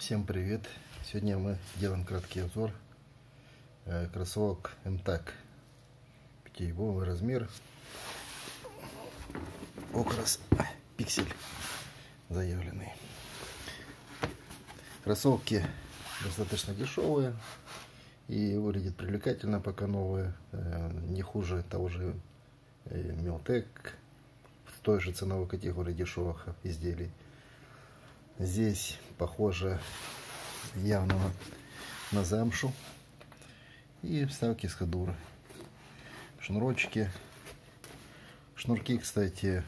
Всем привет! Сегодня мы делаем краткий обзор кроссовок MTAG. Пятидюймовый размер, окрас пиксель заявленный. Кроссовки достаточно дешевые и выглядят привлекательно, пока новые, не хуже того же Милтек в той же ценовой категории дешевых изделий. Здесь похоже явно на замшу и вставки с ходуры. Шнурочки. Шнурки, кстати,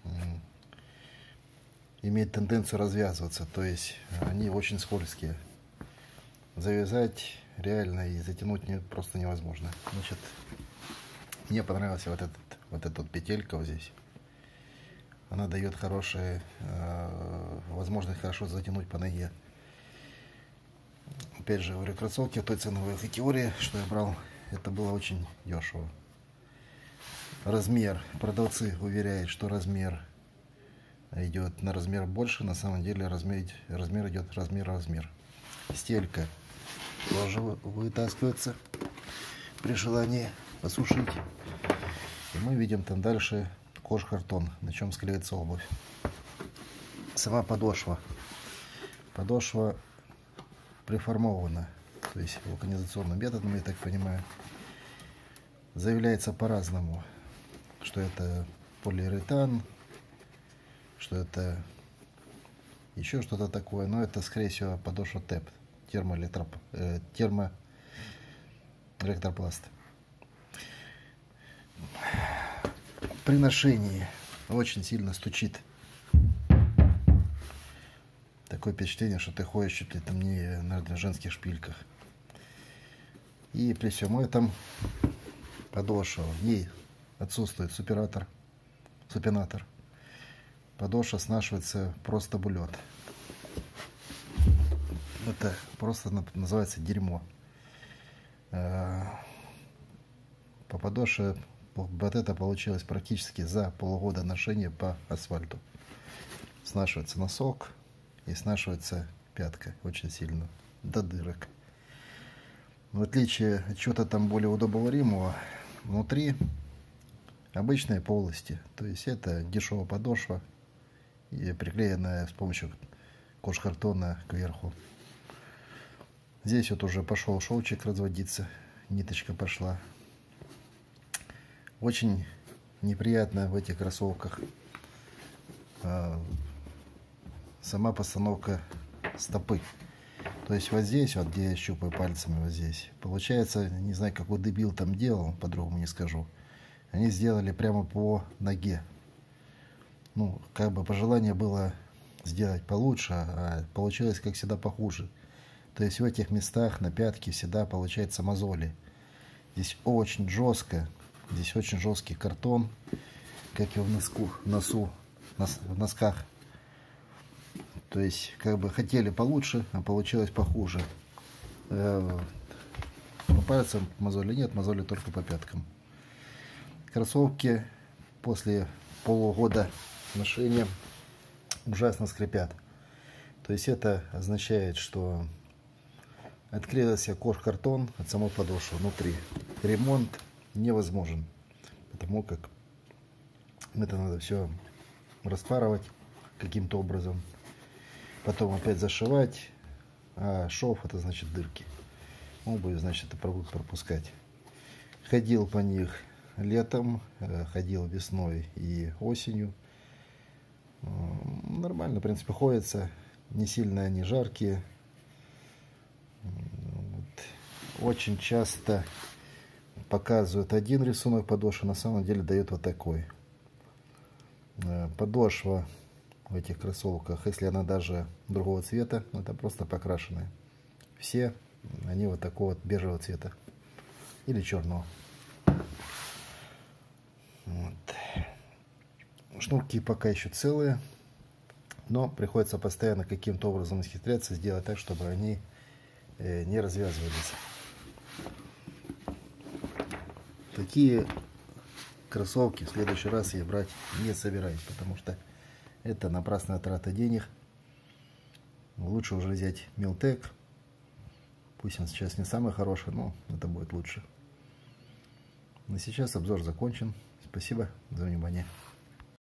имеют тенденцию развязываться, то есть они очень скользкие. Завязать реально и затянуть просто невозможно. Значит, мне понравилась вот эта петелька вот здесь. Она дает хорошую возможность хорошо затянуть по ноге. Опять же, говорю, кроссовки в той ценовой категории, что я брал, это было очень дешево. Размер. Продавцы уверяют, что размер идет на размер больше. На самом деле размер идет размер. Стелька тоже вытаскивается при желании посушить. И мы видим там дальше кожкартон, на чем склеится обувь. Сама подошва. Подошва преформована, то есть вулканизационным методом, я так понимаю. Заявляется по-разному, что это полиуретан, что это еще что-то такое, но это, скорее всего, подошва ТЭП, термоэлектропласт. При ношении очень сильно стучит. Такое впечатление, что ты ходишь чуть ли там не на женских шпильках. И при всем этом подошва, в ней отсутствует супинатор. Подошва снашивается просто булет. Это просто называется дерьмо. По подошве вот это получилось практически за полгода ношения по асфальту. Снашивается носок и снашивается пятка очень сильно, до дырок. В отличие от чего-то там более удобоваримого, внутри обычные полости. То есть это дешевая подошва, и приклеенная с помощью кожкартона кверху. Здесь вот уже пошел шовчик разводиться, ниточка пошла. Очень неприятно в этих кроссовках сама постановка стопы. То есть вот здесь, вот где я щупаю пальцами, вот здесь, получается, не знаю, какой дебил там делал, по-другому не скажу. Они сделали прямо по ноге. Ну, как бы пожелание было сделать получше, а получилось, как всегда, похуже. То есть в этих местах на пятке всегда получается мозоли. Здесь очень жестко. Здесь очень жесткий картон, как и в носках. То есть, как бы хотели получше, а получилось похуже. По пальцам мозоли нет, мозоли только по пяткам. Кроссовки после полугода ношения ужасно скрипят. То есть это означает, что отклеился кожкартон от самой подошвы внутри. Ремонт невозможен, потому как это надо все распарывать каким-то образом, потом опять зашивать, а шов это значит дырки, обувь значит это пропускать. Ходил по них летом, ходил весной и осенью, нормально в принципе ходится, не сильно они жаркие. Очень часто показывают один рисунок подошвы, на самом деле дает вот такой. Подошва в этих кроссовках, если она даже другого цвета, это просто покрашенная. Все они вот такого вот бежевого цвета или черного. Вот. Шнурки пока еще целые, но приходится постоянно каким-то образом исхитряться, сделать так, чтобы они не развязывались. Такие кроссовки в следующий раз я брать не собираюсь, потому что это напрасная трата денег. Лучше уже взять Милтек. Пусть он сейчас не самый хороший, но это будет лучше. На сейчас обзор закончен. Спасибо за внимание.